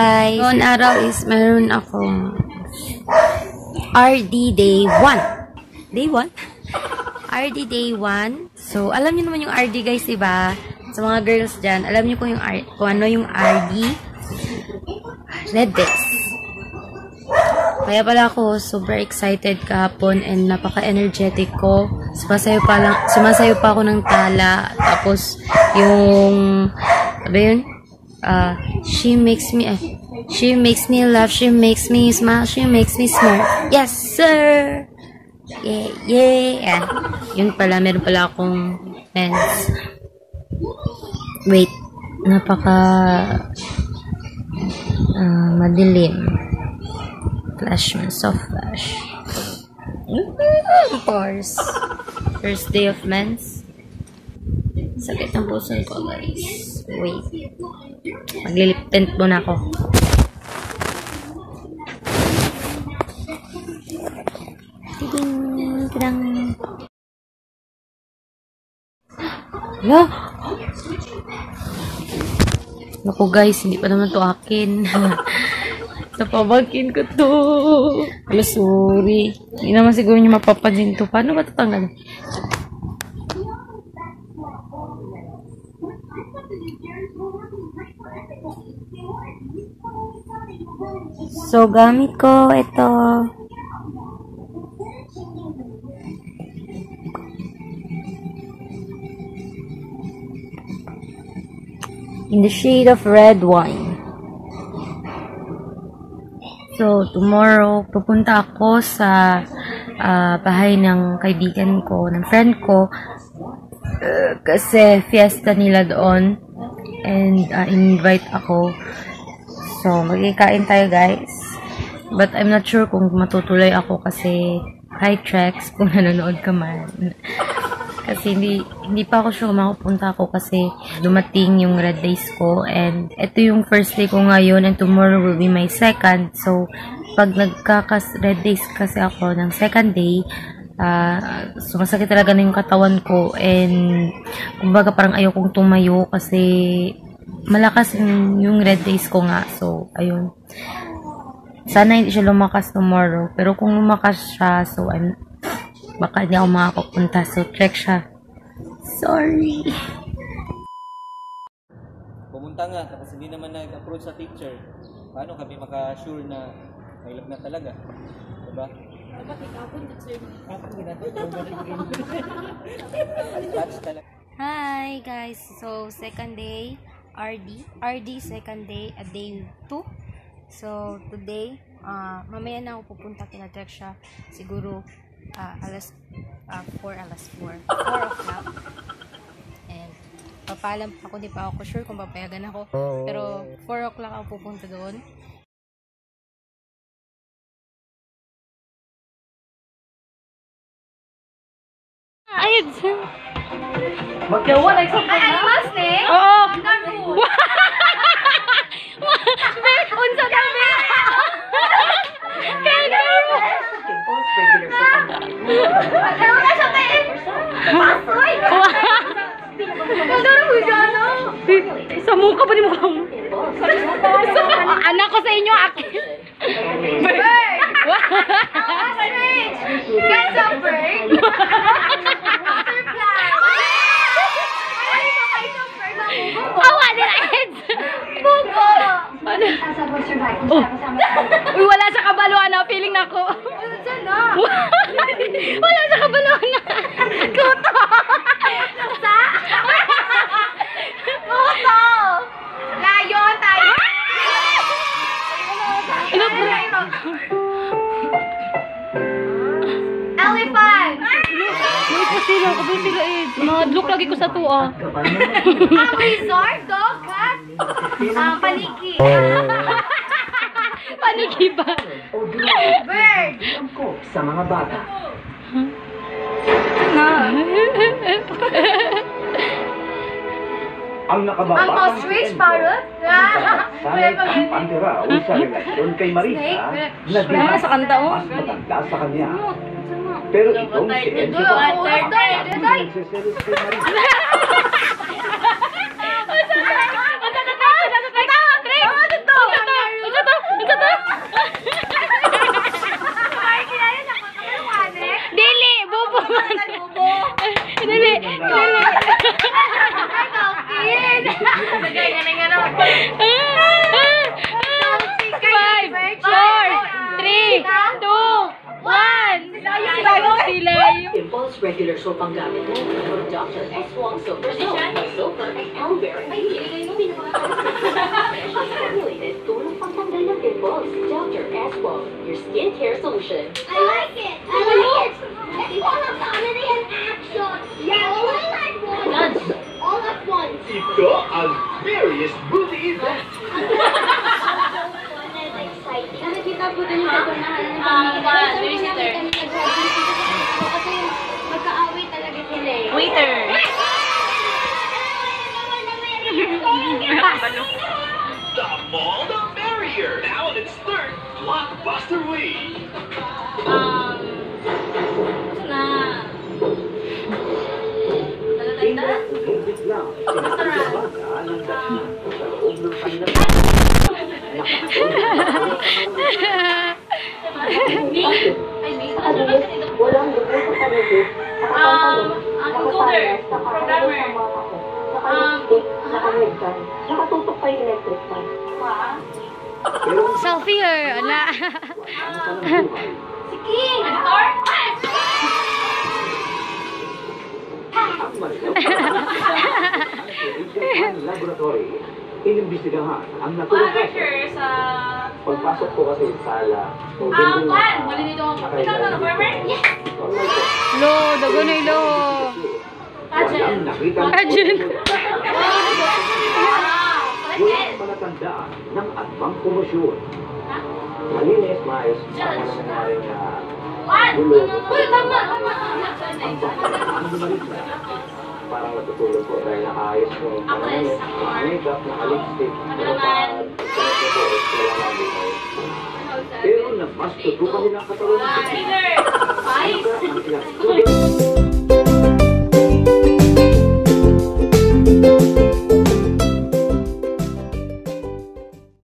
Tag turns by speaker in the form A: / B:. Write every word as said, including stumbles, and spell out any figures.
A: guys! Noon araw is meron akong R D Day one. Day one? R D Day one. So, alam niyo naman yung R D guys, diba? Sa mga girls dyan, alam niyo kung, yung R kung ano yung R D? Red Days. Kaya pala ako super excited kahapon and napaka-energetic ko. Sumasayo pa, lang, sumasayo pa ako ng tala. Tapos, yung, ano yun? Uh, she makes me, uh, she makes me laugh, she makes me smile, she makes me smile. Yes, sir! Yeah, yeah! Yun pala, meron pala akong mens. Wait, napaka, uh, madilim. Flash man, soft flash. Of course. First day of mens. Sakit ng puso ko, guys. Wait. Maglilip tint muna ako. Tiding, tidang. Hala! Naku guys, hindi pa naman to akin. Napabagin ko to. Hala, sorry. Hindi naman siguro niyo mapapansin to. Paano ba tatanggal? So, gamit ko ito. In the shade of red wine. So, tomorrow, pupunta ako sa uh, bahay ng kaibigan ko, ng friend ko. Uh, kasi fiesta nila doon. And uh, invite ako. So, magkikain tayo guys. But I'm not sure kung matutuloy ako kasi hi Trex kung nanonood ka man. Kasi hindi, hindi pa ako sure kung makapunta ako kasi dumating yung red days ko. And ito yung first day ko ngayon and tomorrow will be my second. So, pag nagkakas red days kasi ako ng second day, uh, sumasakit talaga na yung katawan ko. And kumbaga parang ayokong tumayo kasi malakas yung, yung red days ko nga. So, ayun. Sana hindi siya lumakas tomorrow. Pero kung lumakas siya, so I'm baka hindi ako makakapunta. So, check siya. Sorry.
B: Pumunta nga, tapos hindi naman nag-approach sa teacher. Paano kami maka-sure na may love na talaga? Diba?
C: Dapat ikapon, teacher.
A: Hi, guys. So, second day, R D. R D, second day, a day two. So, today, uh, mamaya na ako pupunta kina Treksha. Siguro, Uh, alas uh, four, alas four. four o'clock. And papalam ako, di pa ako sure kung papayagan ako. Pero four o'clock ako pupunta doon. Ay,
C: Magdawa, nagsampun na? Ay, animals, ne?
A: oo!
C: Unsa na, ne? Ano na siya tayo? Pasoy! Kadara mo gano?
A: Sa mukha ba ni mukha mo? Anak ko sa inyo, akin.
C: Bird! That's strange! Guys, a bird? Butterfly! Ay, nakay ng bird na bugo.
A: Awa nila, Eds!
C: Bugo!
A: Ano? Oh. Uy, wala sa kabaluan na. Feeling na ako.
C: Ano dyan na?
A: Wala sa kabaluan na. Kuto!
C: Sa? Bugo! Layon tayo!
A: Ano ba?
C: Elephant!
A: Uy, po sila. Kabay sila, Eds. Madlook lagi ko sa tuwa.
C: Ang resort, dog, cat? Ang paniki.
A: Paniki ba?
C: Bird!
D: Sa mga bata.
A: Na.
D: Ang nakababa
C: Ang ostrich, parrot? Wala pa
D: ang pantera o sa relasyon kay Marisa na di
A: Wala sa kanta, oh.
D: mas matanda sa kanya. Pero itong si Enzo
C: Doy,
D: ba?
C: doy, doy, doy.
D: Nagsiselos kay Marisa.
A: Ano na tayo? Ano na tayo? Ano na tayo?
E: regular soap ang gamit mo, or Doctor S. Wong Silver Soap. May sulfur at aloe vera ingredient. Specially formulated, tulong pangtanggal ng pimples. Doctor S. Wong, your skincare solution.
C: I like it! I like it! It's all a comedy and action! Yeah, all at once! All at once!
D: Ito ang various movie event.
C: Nakikita po din sa tumahan ng
F: Um, one, visitor.
C: Kasi magkaaway talaga sila eh.
F: Waiter.
D: The more the merrier. Now in its third blockbuster week.
F: Um, ito na. Talatanda?
D: Umibig lang.
F: Restaurant.
D: Sa loob ng kanilang
F: Me? Ay, me? Ano ba ganito?
E: Walang lupo sa paligid.
F: Um, ang encoder. Programmer. Um,
E: Naka-headband. Nakatutok pa yung electric fan.
A: Selfie or ala.
F: si King. Editor?
D: Ang Marilaw Laboratory. Inimbestigahan ang naturang kaso.
F: Picture sa...
D: Pagpasok ko kasi sa sala.
F: Um, Juan, malilito ako. Ikaw na, farmer? Yes!
A: Lo, dago na ilo.
D: Walang nakita
A: Arjun.
D: walang palatandaan ng anumang komosyon. Malinis, maayos, tama na nangyari na
F: Juan!
D: gulo.
F: Uy, tama! Tama!
D: Ang baka ang bumalik na. Parang natutulog ko dahil nakaayos ko yung
F: Ako,
D: pangalan,
F: yes, ako.
D: naka-makeup, naka-lipstick,
F: Ano
D: pero
F: naman?
D: pag wala nang buhay. Pero nag mas tutukan nila ang katawan.
F: Leader! Five!
D: Ang sila-